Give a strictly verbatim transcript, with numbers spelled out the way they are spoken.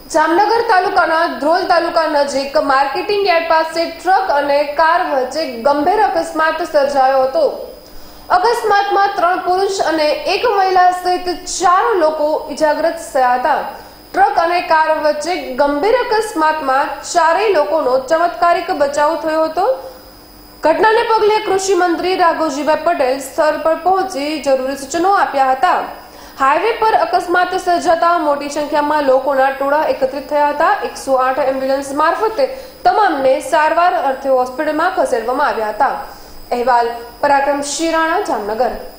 જામનગર તાલુકાના ધ્રોલ તાલુકા નજીક માર્કેટિંગ યાર્ડ પાસે ટ્રક અને કાર વચ્ચે ગંભીર અકસ્માત સર્જાયો હતો। અકસ્માતમાં ત્રણ પુરુષ અને એક મહિલા સહિત ચાર લોકો ઇજાગ્રસ્ત થયા હતા। ટ્રક અને કાર વચ્ચે ગંભીર અકસ્માતમાં ચારેય લોકોનો ચમત્કારિક બચાવ થયો હતો। ઘટનાને પગલે કૃષિ મંત્રી રાઘવજીભાઈ પટેલ સ્થળ પર પહોંચી જરૂરી સૂચનો આપ્યા હતા। हाईवे पर अकस्मात सर्जाता मोटी संख्या में लोकोना टोळा एकत्रित थया हता। एक सौ आठ एम्ब्युलन्स मार्फते तमामने सारवार अर्थे होस्पिटल में खसेडवामां आव्या हता। अहेवाल पराक्रम श्री राणा, जामनगर।